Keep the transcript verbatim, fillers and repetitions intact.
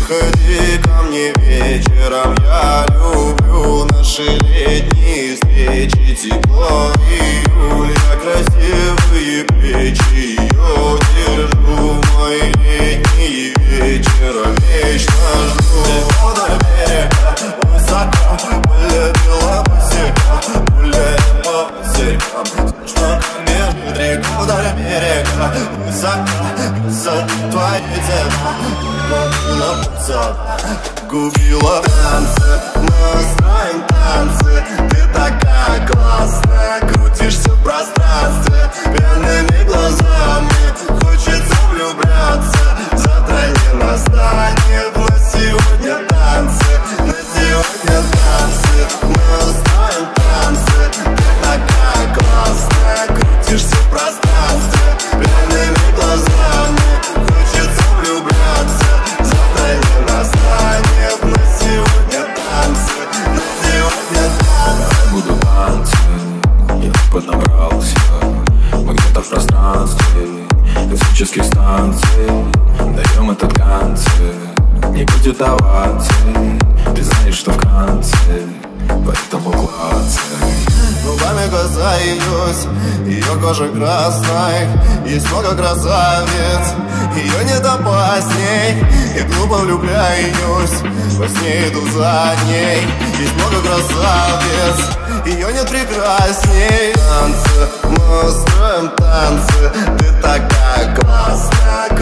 Приходи ко мне вечером, я люблю наши летние встречи. Тепло июля, красивые плечи, ее держу в мои летние вечера. Вечно жду. Ты вдоль берега, высоко, полюбила босика, гуляя по озеркам. Слышно, как бежит река вдоль берега, высоко, красота твои цвета. На пацана губила танцы, мы устроим танцы. Ты такая классная, крутишься в пространстве пьяными глазами, хочется влюбляться. Завтра не настанет, но сегодня танцы, на сегодня танцы, мы устроим танцы. Ты такая классная, крутишься в пространстве пьяными глазами, хочется влюбляться. Завтра не настанет, но сегодня танцы, на сегодня танцы. Буду танцы, я поднабрался. Мы где-то в пространстве космических станций даем этот концерт, не будет оваций. Ты знаешь, что в конце, поэтому клацай. Губами касаюсь ее кожи красной. Есть много красавиц, ее нет опасней. И глупо влюбляюсь, во сне иду за ней. Есть много красавиц, ее нет прекрасней. Танцы, мы устроим танцы. Ты такая классная,